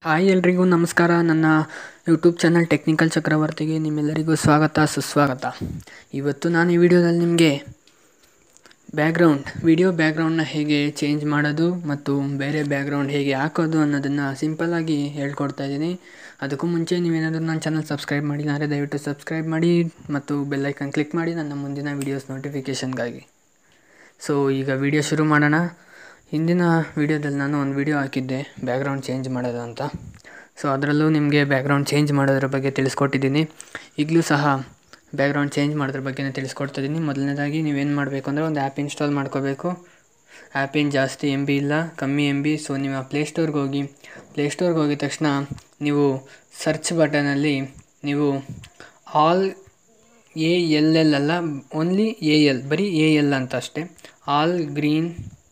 Hi ಎಲ್ರಿಗೂ ನಮಸ್ಕಾರ. ನನ್ನ ಯೂಟ್ಯೂಬ್ ಚಾನಲ್ ಟೆಕ್ನಿಕಲ್ ಚಕ್ರವರ್ತಿಗೆ ನಿಮ್ಮೆಲ್ಲರಿಗೂ ಸ್ವಾಗತ ಸುಸ್ವಾಗತ. ಇವತ್ತು ನಾನು ಈ ವಿಡಿಯೋದಲ್ಲಿ ನಿಮಗೆ ವಿಡಿಯೋ ಬ್ಯಾಕ್ಗ್ರೌಂಡ್ನ ಹೇಗೆ ಚೇಂಜ್ ಮಾಡೋದು ಮತ್ತು ಬೇರೆ ಬ್ಯಾಕ್ಗ್ರೌಂಡ್ ಹೇಗೆ ಹಾಕೋದು ಅನ್ನೋದನ್ನು ಸಿಂಪಲ್ಲಾಗಿ ಹೇಳ್ಕೊಡ್ತಾ ಇದ್ದೀನಿ. ಅದಕ್ಕೂ ಮುಂಚೆ ನೀವೇನಾದರೂ ನನ್ನ ಚಾನಲ್ ಸಬ್ಸ್ಕ್ರೈಬ್ ಮಾಡಿಲ್ಲ ಅಂದರೆ ದಯವಿಟ್ಟು ಸಬ್ಸ್ಕ್ರೈಬ್ ಮಾಡಿ ಮತ್ತು ಬೆಲ್ಲೈಕನ್ ಕ್ಲಿಕ್ ಮಾಡಿ ನನ್ನ ಮುಂದಿನ ವೀಡಿಯೋಸ್ ನೋಟಿಫಿಕೇಷನ್ಗಾಗಿ. ಸೊ ಈಗ ವಿಡಿಯೋ ಶುರು ಮಾಡೋಣ. ಹಿಂದಿನ ವೀಡಿಯೋದಲ್ಲಿ ನಾನು ಒಂದು ವಿಡಿಯೋ ಹಾಕಿದ್ದೆ ಬ್ಯಾಕ್ಗ್ರೌಂಡ್ ಚೇಂಜ್ ಮಾಡೋದು ಅಂತ. ಸೊ ಅದರಲ್ಲೂ ನಿಮಗೆ ಬ್ಯಾಕ್ಗ್ರೌಂಡ್ ಚೇಂಜ್ ಮಾಡೋದ್ರ ಬಗ್ಗೆ ತಿಳಿಸ್ಕೊಟ್ಟಿದ್ದೀನಿ. ಈಗಲೂ ಸಹ ಬ್ಯಾಕ್ಗ್ರೌಂಡ್ ಚೇಂಜ್ ಮಾಡೋದ್ರ ಬಗ್ಗೆ ತಿಳಿಸ್ಕೊಡ್ತಿದ್ದೀನಿ. ಮೊದಲನೇದಾಗಿ ನೀವೇನು ಮಾಡಬೇಕು ಅಂದರೆ ಒಂದು ಆ್ಯಪ್ ಇನ್ಸ್ಟಾಲ್ ಮಾಡ್ಕೋಬೇಕು. ಆ್ಯಪಿನ ಜಾಸ್ತಿ MB ಇಲ್ಲ, ಕಮ್ಮಿ MB. ಸೊ ನೀವು ಪ್ಲೇಸ್ಟೋರ್ಗೆ ಹೋಗಿದ ತಕ್ಷಣ ನೀವು ಸರ್ಚ್ ಬಟನಲ್ಲಿ ನೀವು ALL ಅಲ್ಲ, ಓನ್ಲಿ AL, ಬರೀ AL ಅಂತ ಅಷ್ಟೇ, ಆಲ್ ಗ್ರೀನ್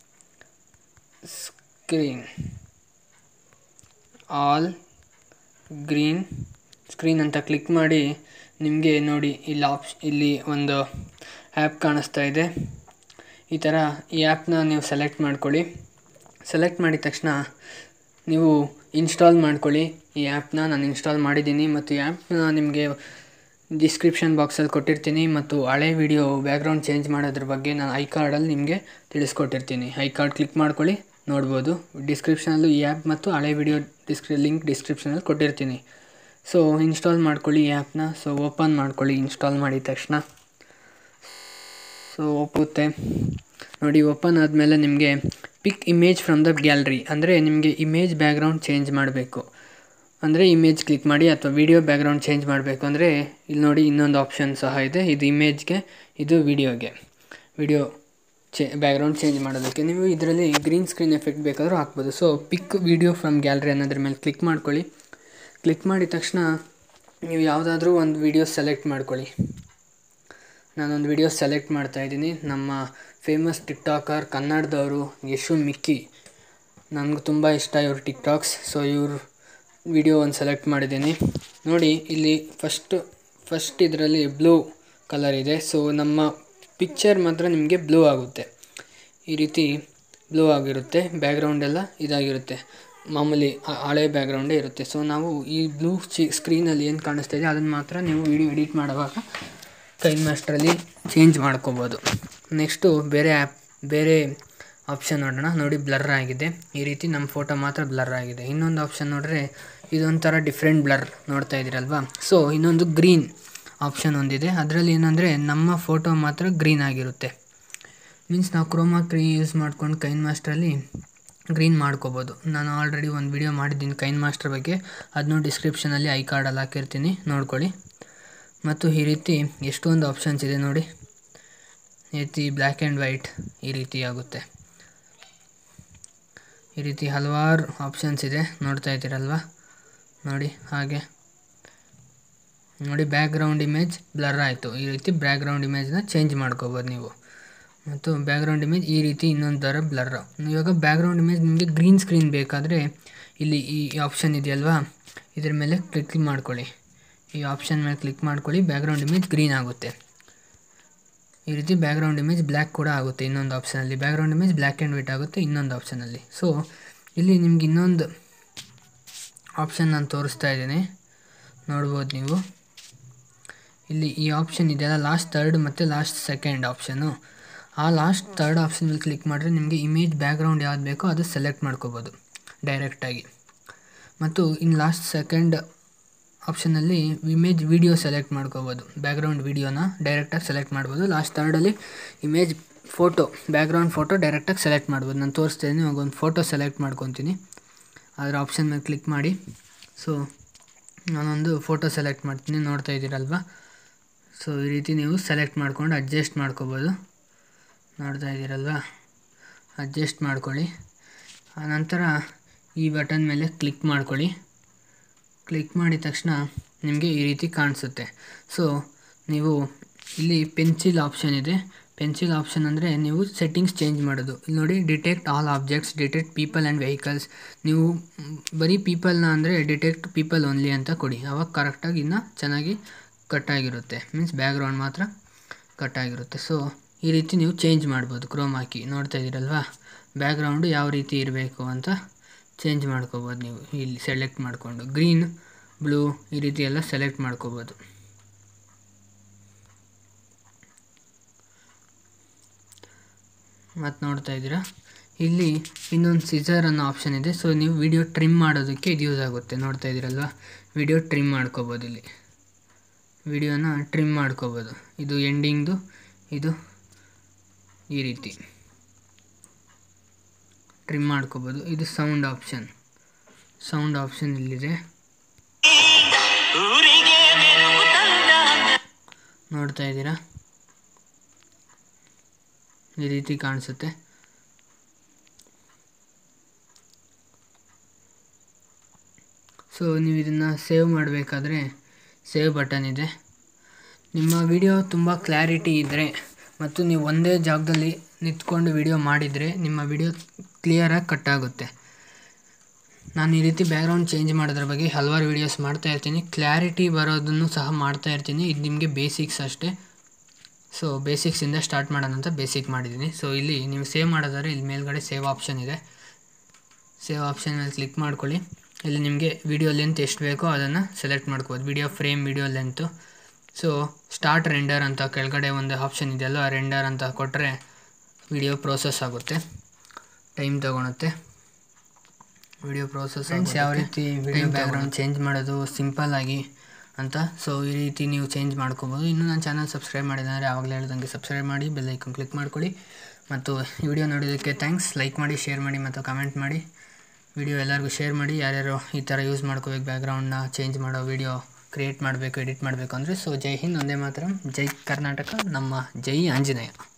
ಸ್ಕ್ರೀನ್ ಅಂತ ಕ್ಲಿಕ್ ಮಾಡಿ ನಿಮಗೆ ನೋಡಿ ಇಲ್ಲಿ ಒಂದು ಆ್ಯಪ್ ಕಾಣಿಸ್ತಾ ಇದೆ. ಈ ಥರ ಈ ಆ್ಯಪ್ನ ನೀವು ಸೆಲೆಕ್ಟ್ ಮಾಡ್ಕೊಳ್ಳಿ. ಸೆಲೆಕ್ಟ್ ಮಾಡಿದ ತಕ್ಷಣ ನೀವು ಇನ್ಸ್ಟಾಲ್ ಮಾಡ್ಕೊಳ್ಳಿ. ಈ ಆ್ಯಪ್ನ ನಾನು ಇನ್ಸ್ಟಾಲ್ ಮಾಡಿದ್ದೀನಿ ಮತ್ತು ಈ ಆ್ಯಪ್ನ ನಿಮಗೆ ಡಿಸ್ಕ್ರಿಪ್ಷನ್ ಬಾಕ್ಸಲ್ಲಿ ಕೊಟ್ಟಿರ್ತೀನಿ ಮತ್ತು ಹಳೆ ವಿಡಿಯೋ ಬ್ಯಾಕ್ಗ್ರೌಂಡ್ ಚೇಂಜ್ ಮಾಡೋದ್ರ ಬಗ್ಗೆ ನಾನು ಐಕಾರ್ಡಲ್ಲಿ ನಿಮಗೆ ತಿಳಿಸ್ಕೊಟ್ಟಿರ್ತೀನಿ. ಐಕಾರ್ಡ್ ಕ್ಲಿಕ್ ಮಾಡ್ಕೊಳ್ಳಿ, ನೋಡ್ಬೋದು. ಡಿಸ್ಕ್ರಿಪ್ಷನಲ್ಲೂ ಈ ಆ್ಯಪ್ ಮತ್ತು ಹಳೆ ವಿಡಿಯೋ ಲಿಂಕ್ ಡಿಸ್ಕ್ರಿಪ್ಷನಲ್ಲಿ ಕೊಟ್ಟಿರ್ತೀನಿ. ಸೊ ಇನ್ಸ್ಟಾಲ್ ಮಾಡ್ಕೊಳ್ಳಿ ಈ ಆ್ಯಪ್ನ. ಸೊ ಓಪನ್ ಮಾಡ್ಕೊಳ್ಳಿ ಇನ್ಸ್ಟಾಲ್ ಮಾಡಿದ ತಕ್ಷಣ. ಸೊ ಒಪ್ಪುತ್ತೆ ನೋಡಿ. ಓಪನ್ ಆದಮೇಲೆ ನಿಮಗೆ pick image from the gallery ಅಂದರೆ ನಿಮಗೆ ಇಮೇಜ್ ಬ್ಯಾಕ್ಗ್ರೌಂಡ್ ಚೇಂಜ್ ಮಾಡಬೇಕು ಅಂದರೆ ಇಮೇಜ್ ಕ್ಲಿಕ್ ಮಾಡಿ, ಅಥವಾ ವಿಡಿಯೋ ಬ್ಯಾಕ್ಗ್ರೌಂಡ್ ಚೇಂಜ್ ಮಾಡಬೇಕು ಅಂದರೆ ಇಲ್ಲಿ ನೋಡಿ ಇನ್ನೊಂದು ಆಪ್ಷನ್ ಸಹ ಇದೆ. ಇದು ಇಮೇಜ್ಗೆ, ಇದು ವಿಡಿಯೋಗೆ. ವಿಡಿಯೋ ಬ್ಯಾಕ್ಗ್ರೌಂಡ್ ಚೇಂಜ್ ಮಾಡೋದಕ್ಕೆ ನೀವು ಇದರಲ್ಲಿ ಗ್ರೀನ್ ಸ್ಕ್ರೀನ್ ಎಫೆಕ್ಟ್ ಬೇಕಾದರೂ ಹಾಕ್ಬೋದು. So pick video from gallery ಅನ್ನೋದ್ರ ಮೇಲೆ ಕ್ಲಿಕ್ ಮಾಡ್ಕೊಳ್ಳಿ. ಕ್ಲಿಕ್ ಮಾಡಿದ ತಕ್ಷಣ ನೀವು ಯಾವುದಾದ್ರೂ ಒಂದು ವಿಡಿಯೋ ಸೆಲೆಕ್ಟ್ ಮಾಡ್ಕೊಳ್ಳಿ. ನಾನೊಂದು ವಿಡಿಯೋ ಸೆಲೆಕ್ಟ್ ಮಾಡ್ತಾಯಿದ್ದೀನಿ. ನಮ್ಮ ಫೇಮಸ್ ಟಿಕ್ಟಾಕರ್ ಕನ್ನಡದವರು ಯಶು ಮಿಕ್ಕಿ, ನನಗೆ ತುಂಬ ಇಷ್ಟ ಇವ್ರ ಟಿಕ್ಟಾಕ್ಸ್. ಸೊ ಇವ್ರ ವಿಡಿಯೋ ಒಂದು ಸೆಲೆಕ್ಟ್ ಮಾಡಿದ್ದೀನಿ. ನೋಡಿ ಇಲ್ಲಿ ಫಸ್ಟ್ ಇದರಲ್ಲಿ ಬ್ಲೂ ಕಲರ್ ಇದೆ. ಸೊ ನಮ್ಮ ಪಿಕ್ಚರ್ ಮಾತ್ರ ನಿಮಗೆ ಬ್ಲೂ ಆಗುತ್ತೆ. ಈ ರೀತಿ ಬ್ಲೂ ಆಗಿರುತ್ತೆ. ಬ್ಯಾಕ್ಗ್ರೌಂಡ್ ಎಲ್ಲ ಇದಾಗಿರುತ್ತೆ, ಮಾಮೂಲಿ ಹಳೆ ಬ್ಯಾಕ್ಗ್ರೌಂಡೇ ಇರುತ್ತೆ. ಸೊ ನಾವು ಈ ಬ್ಲೂ ಸ್ಕ್ರೀನಲ್ಲಿ ಏನು ಕಾಣಿಸ್ತಾ ಇದೆ ಅದನ್ನು ಮಾತ್ರ ನೀವು ವಿಡಿಯೋ ಎಡಿಟ್ ಮಾಡುವಾಗ ಕೈನ್ ಮಾಸ್ಟ್ರಲ್ಲಿ ಚೇಂಜ್ ಮಾಡ್ಕೋಬೋದು. ನೆಕ್ಸ್ಟು ಬೇರೆ ಆಪ್ಷನ್ ನೋಡೋಣ. ನೋಡಿ ಬ್ಲರ್ ಆಗಿದೆ. ಈ ರೀತಿ ನಮ್ಮ ಫೋಟೋ ಮಾತ್ರ ಬ್ಲರ್ ಆಗಿದೆ. ಇನ್ನೊಂದು ಆಪ್ಷನ್ ನೋಡಿದ್ರೆ ಇದೊಂಥರ ಡಿಫ್ರೆಂಟ್ ಬ್ಲರ್ ನೋಡ್ತಾ ಇದ್ದೀರಲ್ವಾ. ಸೊ ಇನ್ನೊಂದು ಗ್ರೀನ್ ಆಪ್ಷನ್ ಒಂದಿದೆ. ಅದರಲ್ಲಿ ಏನಂದರೆ ನಮ್ಮ ಫೋಟೋ ಮಾತ್ರ ಗ್ರೀನ್ ಆಗಿರುತ್ತೆ. ಮೀನ್ಸ್ ನಾವು ಕ್ರೋಮಾ ಕೀ ಯೂಸ್ ಮಾಡ್ಕೊಂಡು ಕೈನ್ ಮಾಸ್ಟ್ರಲ್ಲಿ ಗ್ರೀನ್ ಮಾಡ್ಕೋಬೋದು. ನಾನು ಆಲ್ರೆಡಿ ಒಂದು ವಿಡಿಯೋ ಮಾಡಿದ್ದೀನಿ ಕೈನ್ ಮಾಸ್ಟರ್ ಬಗ್ಗೆ, ಅದನ್ನು ಡಿಸ್ಕ್ರಿಪ್ಷನಲ್ಲಿ ಐಕಾರ್ಡಲ್ಲಿ ಹಾಕಿರ್ತೀನಿ, ನೋಡ್ಕೊಳ್ಳಿ. ಮತ್ತು ಈ ರೀತಿ ಎಷ್ಟೊಂದು ಆಪ್ಷನ್ಸ್ ಇದೆ ನೋಡಿ. ಈ ರೀತಿ ಬ್ಲ್ಯಾಕ್ ಆ್ಯಂಡ್ ವೈಟ್ ಈ ರೀತಿ ಆಗುತ್ತೆ. ಈ ರೀತಿ ಹಲವಾರು ಆಪ್ಷನ್ಸ್ ಇದೆ, ನೋಡ್ತಾ ಇದ್ದೀರಲ್ವ. ನೋಡಿ ಹಾಗೆ ನೋಡಿ ಬ್ಯಾಕ್ಗ್ರೌಂಡ್ ಇಮೇಜ್ ಬ್ಲರ್ ಆಯಿತು. ಈ ರೀತಿ ಬ್ಯಾಕ್ಗ್ರೌಂಡ್ ಇಮೇಜ್ನ ಚೇಂಜ್ ಮಾಡ್ಕೋಬೋದು ನೀವು. ಮತ್ತು ಬ್ಯಾಕ್ಗ್ರೌಂಡ್ ಇಮೇಜ್ ಈ ರೀತಿ ಇನ್ನೊಂದು ಥರ ಬ್ಲರ್. ಇವಾಗ ಬ್ಯಾಕ್ಗ್ರೌಂಡ್ ಇಮೇಜ್ ನಿಮಗೆ ಗ್ರೀನ್ ಸ್ಕ್ರೀನ್ ಬೇಕಾದರೆ ಇಲ್ಲಿ ಈ ಆಪ್ಷನ್ ಇದೆಯಲ್ವಾ, ಇದ್ರ ಮೇಲೆ ಕ್ಲಿಕ್ ಮಾಡ್ಕೊಳ್ಳಿ. ಈ ಆಪ್ಷನ್ ಮೇಲೆ ಕ್ಲಿಕ್ ಮಾಡ್ಕೊಳ್ಳಿ. ಬ್ಯಾಕ್ಗ್ರೌಂಡ್ ಇಮೇಜ್ ಗ್ರೀನ್ ಆಗುತ್ತೆ. ಈ ರೀತಿ ಬ್ಯಾಕ್ಗ್ರೌಂಡ್ ಇಮೇಜ್ ಬ್ಲ್ಯಾಕ್ ಕೂಡ ಆಗುತ್ತೆ ಇನ್ನೊಂದು ಆಪ್ಷನಲ್ಲಿ. Background image black and white ಆಗುತ್ತೆ ಇನ್ನೊಂದು ಆಪ್ಷನಲ್ಲಿ. ಸೊ ಇಲ್ಲಿ ನಿಮ್ಗೆ ಇನ್ನೊಂದು ಆಪ್ಷನ್ ನಾನು ತೋರಿಸ್ತಾ ಇದ್ದೀನಿ, ನೋಡ್ಬೋದು ನೀವು. ಇಲ್ಲಿ ಈ ಆಪ್ಷನ್ ಇದೆಯಲ್ಲ, ಲಾಸ್ಟ್ ಥರ್ಡ್ ಮತ್ತು ಲಾಸ್ಟ್ ಸೆಕೆಂಡ್ ಆಪ್ಷನು. ಆ ಲಾಸ್ಟ್ ಥರ್ಡ್ ಆಪ್ಷನ್ ಮೇಲೆ ಕ್ಲಿಕ್ ಮಾಡಿದ್ರೆ ನಿಮಗೆ ಇಮೇಜ್ ಬ್ಯಾಕ್ಗ್ರೌಂಡ್ ಯಾವ್ದು ಬೇಕೋ ಅದು ಸೆಲೆಕ್ಟ್ ಮಾಡ್ಕೋಬೋದು ಡೈರೆಕ್ಟಾಗಿ. ಮತ್ತು ಇನ್ನು ಲಾಸ್ಟ್ ಸೆಕೆಂಡ್ ಆಪ್ಷನಲ್ಲಿ ಇಮೇಜ್ ವಿಡಿಯೋ ಸೆಲೆಕ್ಟ್ ಮಾಡ್ಕೋಬೋದು. ಬ್ಯಾಕ್ಗ್ರೌಂಡ್ ವಿಡಿಯೋನ ಡೈರೆಕ್ಟಾಗಿ ಸೆಲೆಕ್ಟ್ ಮಾಡ್ಬೋದು. ಲಾಸ್ಟ್ ಥರ್ಡಲ್ಲಿ ಇಮೇಜ್ ಬ್ಯಾಕ್ಗ್ರೌಂಡ್ ಫೋಟೋ ಡೈರೆಕ್ಟಾಗಿ ಸೆಲೆಕ್ಟ್ ಮಾಡ್ಬೋದು. ನಾನು ತೋರಿಸ್ತೀನಿ. ಇವಾಗ ಒಂದು ಫೋಟೋ ಸೆಲೆಕ್ಟ್ ಮಾಡ್ಕೊತೀನಿ. ಅದರ ಆಪ್ಷನ್ ಮೇಲೆ ಕ್ಲಿಕ್ ಮಾಡಿ. ಸೊ ನಾನೊಂದು ಫೋಟೋ ಸೆಲೆಕ್ಟ್ ಮಾಡ್ತೀನಿ, ನೋಡ್ತಾ ಇದ್ದೀರಲ್ವ. ಸೊ ಈ ರೀತಿ ನೀವು ಸೆಲೆಕ್ಟ್ ಮಾಡ್ಕೊಂಡು ಅಡ್ಜಸ್ಟ್ ಮಾಡ್ಕೋಬೋದು, ನೋಡ್ತಾ ಇದ್ದೀರಲ್ವ. ಅಡ್ಜಸ್ಟ್ ಮಾಡ್ಕೊಳ್ಳಿ. ಆನಂತರ ಈ ಬಟನ್ ಮೇಲೆ ಕ್ಲಿಕ್ ಮಾಡ್ಕೊಳ್ಳಿ. ಕ್ಲಿಕ್ ಮಾಡಿದ ತಕ್ಷಣ ನಿಮಗೆ ಈ ರೀತಿ ಕಾಣಿಸುತ್ತೆ. ಸೊ ನೀವು ಇಲ್ಲಿ ಪೆನ್ಸಿಲ್ ಆಪ್ಷನ್ ಇದೆ. ಪೆನ್ಸಿಲ್ ಆಪ್ಷನ್ ಅಂದರೆ ನೀವು ಸೆಟ್ಟಿಂಗ್ಸ್ ಚೇಂಜ್ ಮಾಡೋದು. ಇಲ್ಲಿ ನೋಡಿ, detect all objects, detect people and vehicles. ನೀವು ಬರೀ ಪೀಪಲ್ನ ಅಂದರೆ ಡಿಟೆಕ್ಟ್ ಪೀಪಲ್ ಓನ್ಲಿ ಅಂತ ಕೊಡಿ. ಆವಾಗ ಕರೆಕ್ಟಾಗಿ ಇನ್ನೂ ಚೆನ್ನಾಗಿ ಕಟ್ಟಾಗಿರುತ್ತೆ. ಮೀನ್ಸ್ ಬ್ಯಾಕ್ಗ್ರೌಂಡ್ ಮಾತ್ರ ಕಟ್ಟಾಗಿರುತ್ತೆ. ಸೊ ಈ ರೀತಿ ನೀವು ಚೇಂಜ್ ಮಾಡ್ಬೋದು ಕ್ರೋಮಾ ಕೀ. ನೋಡ್ತಾ ಇದ್ದೀರಲ್ವ ಬ್ಯಾಕ್ಗ್ರೌಂಡು ಯಾವ ರೀತಿ ಇರಬೇಕು ಅಂತ ಚೇಂಜ್ ಮಾಡ್ಕೋಬೋದು. ನೀವು ಇಲ್ಲಿ ಸೆಲೆಕ್ಟ್ ಮಾಡಿಕೊಂಡು ಗ್ರೀನ್, ಬ್ಲೂ ಈ ರೀತಿ ಎಲ್ಲ ಸೆಲೆಕ್ಟ್ ಮಾಡ್ಕೋಬೋದು. ಮತ್ತು ನೋಡ್ತಾ ಇದ್ದೀರಾ ಇಲ್ಲಿ ಇನ್ನೊಂದು ಸಿಸರ್ ಅನ್ನೋ ಆಪ್ಷನ್ ಇದೆ. ಸೊ ನೀವು ವಿಡಿಯೋ ಟ್ರಿಮ್ ಮಾಡೋದಕ್ಕೆ ಇದು ಯೂಸ್ ಆಗುತ್ತೆ. ನೋಡ್ತಾ ಇದ್ದೀರಲ್ವ, ವಿಡಿಯೋ ಟ್ರಿಮ್ ಮಾಡ್ಕೋಬೋದು. ಇಲ್ಲಿ ವಿಡಿಯೋನ ಟ್ರಿಮ್ ಮಾಡ್ಕೋಬೋದು. ಇದು ಎಂಡಿಂಗ್ದು, ಇದು ಈ ರೀತಿ ಟ್ರಿಮ್ ಮಾಡ್ಕೋಬೋದು. ಇದು ಸೌಂಡ್ ಆಪ್ಷನ್ ಇಲ್ಲಿದೆ. ನೋಡ್ತಾ ಇದ್ದೀರಾ, ಈ ರೀತಿ ಕಾಣಿಸುತ್ತೆ. ಸೊ ನೀವು ಇದನ್ನು ಸೇವ್ ಮಾಡಬೇಕಾದ್ರೆ ಸೇವ್ ಬಟನ್ ಇದೆ. ನಿಮ್ಮ ವಿಡಿಯೋ ತುಂಬ ಕ್ಲಾರಿಟಿ ಇದ್ದರೆ ಮತ್ತು ನೀವು ಒಂದೇ ಜಾಗದಲ್ಲಿ ನಿಂತ್ಕೊಂಡು ವಿಡಿಯೋ ಮಾಡಿದರೆ ನಿಮ್ಮ ವಿಡಿಯೋ ಕ್ಲಿಯರಾಗಿ ಕಟ್ ಆಗುತ್ತೆ. ನಾನು ಈ ರೀತಿ ಬ್ಯಾಕ್ಗ್ರೌಂಡ್ ಚೇಂಜ್ ಮಾಡೋದ್ರ ಬಗ್ಗೆ ಹಲವಾರು ವೀಡಿಯೋಸ್ ಮಾಡ್ತಾಯಿರ್ತೀನಿ. ಕ್ಲಾರಿಟಿ ಬರೋದನ್ನು ಸಹ ಮಾಡ್ತಾಯಿರ್ತೀನಿ. ಇದು ನಿಮಗೆ ಬೇಸಿಕ್ಸ್ ಅಷ್ಟೇ. ಸೊ ಬೇಸಿಕ್ಸಿಂದ ಸ್ಟಾರ್ಟ್ ಮಾಡೋಣ ಅಂತ ಬೇಸಿಕ್ ಮಾಡಿದ್ದೀನಿ. ಸೊ ಇಲ್ಲಿ ನೀವು ಸೇವ್ ಮಾಡೋದಾದ್ರೆ ಇಲ್ಲಿ ಮೇಲ್ಗಡೆ ಸೇವ್ ಆಪ್ಷನ್ ಇದೆ. ಸೇವ್ ಆಪ್ಷನ್ ಮೇಲೆ ಕ್ಲಿಕ್ ಮಾಡ್ಕೊಳ್ಳಿ. ಇಲ್ಲಿ ನಿಮಗೆ ವಿಡಿಯೋ ಲೆಂತ್ ಎಷ್ಟು ಬೇಕೋ ಅದನ್ನು ಸೆಲೆಕ್ಟ್ ಮಾಡ್ಕೋಬೋದು. Video frame, video length. So start render ಅಂತ ಕೆಳಗಡೆ ಒಂದು ಆಪ್ಷನ್ ಇದೆಯಲ್ಲ, ರೆಂಡರ್ ಅಂತ ಕೊಟ್ಟರೆ ವಿಡಿಯೋ ಪ್ರೋಸೆಸ್ ಆಗುತ್ತೆ. ಟೈಮ್ ತೊಗೊಳುತ್ತೆ ವಿಡಿಯೋ ಪ್ರೋಸೆಸ್. ಯಾವ ರೀತಿ ವಿಡಿಯೋ ಬ್ಯಾಕ್ಗ್ರೌಂಡ್ ಚೇಂಜ್ ಮಾಡೋದು ಸಿಂಪಲ್ಲಾಗಿ ಅಂತ. ಸೊ ಈ ರೀತಿ ನೀವು ಚೇಂಜ್ ಮಾಡ್ಕೋಬೋದು. ಇನ್ನೂ ನನ್ನ ಚಾನಲ್ ಸಬ್ಸ್ಕ್ರೈಬ್ ಮಾಡಿದರೆ ಆವಾಗಲೇ ಹೇಳ್ದಂಗೆ ಸಬ್ಸ್ಕ್ರೈಬ್ ಮಾಡಿ, ಬೆಲ್ ಐಕಾನ್ ಕ್ಲಿಕ್ ಮಾಡ್ಕೊಳ್ಳಿ. ಮತ್ತು ಈ ವಿಡಿಯೋ ನೋಡೋದಕ್ಕೆ ಥ್ಯಾಂಕ್ಸ್. ಲೈಕ್ ಮಾಡಿ, ಶೇರ್ ಮಾಡಿ ಮತ್ತು ಕಮೆಂಟ್ ಮಾಡಿ. ವಿಡಿಯೋ ಎಲ್ಲರಿಗೂ ಶೇರ್ ಮಾಡಿ. ಯಾರ್ಯಾರು ಈ ಥರ ಯೂಸ್ ಮಾಡ್ಕೋಬೇಕು, ಬ್ಯಾಕ್ಗ್ರೌಂಡ್ನ ಚೇಂಜ್ ಮಾಡೋ ವಿಡಿಯೋ ಕ್ರಿಯೇಟ್ ಮಾಡಬೇಕು, ಎಡಿಟ್ ಮಾಡಬೇಕು ಅಂದರೆ. ಸೊ ಜೈ ಹಿಂದ್, ಒಂದೇ ಮಾತರಂ, ಜೈ ಕರ್ನಾಟಕ, ನಮ್ಮ ಜೈ ಆಂಜನೇಯ.